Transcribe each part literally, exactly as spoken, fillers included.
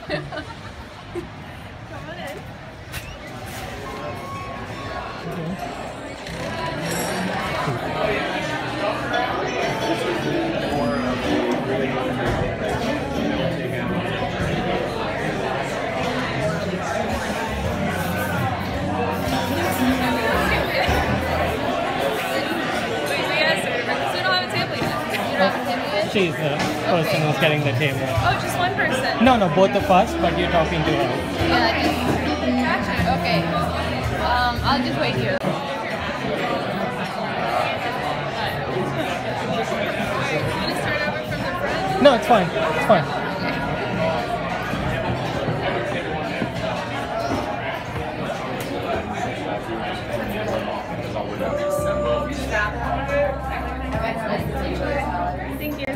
Come on in. She's the person Okay. who's getting the table. Oh, just one person? No, no, both of us, but you're talking to her. Yeah, just... Gotcha. Okay. Um, I'll just wait here. Want to start over from the front? No, it's fine. It's fine. Thank you.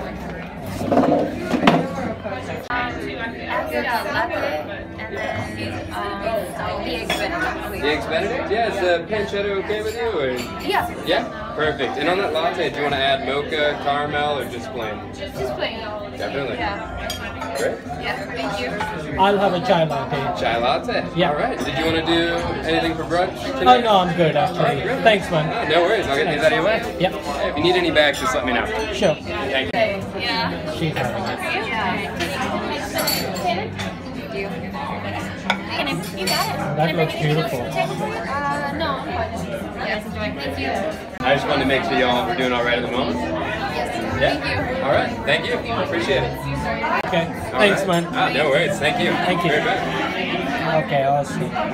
I'll get a latte and then um, the eggs benedict, please. The eggs benedict? Yeah, is the pancetta okay with you? Or? Yeah. Yeah? Perfect. And on that latte, do you want to add mocha, caramel, or just plain? Just plain. Definitely. Yeah. Great. Yeah, thank you. I'll have a chai latte. Chai latte? Yeah. All right. Did you want to do anything for brunch Oh, tonight? no, I'm good actually. All right, great. Thanks, man. Oh, no worries. I'll get these out of your way. Yep. Hey, if you need any bags, just let me know. Sure. Thank you. Yeah. She's having it. Yeah. Thank you. Can I, you got it. That looks beautiful. Uh, no, I'm fine. Yes, enjoy. Thank you. I just wanted to make sure y'all were doing all right at the moment. Yes. Yeah? Thank you. All right. Thank you. Appreciate it. Okay. All Thanks, right. man. Ah, no worries. Thank you. Thank you. Very much. Okay, awesome.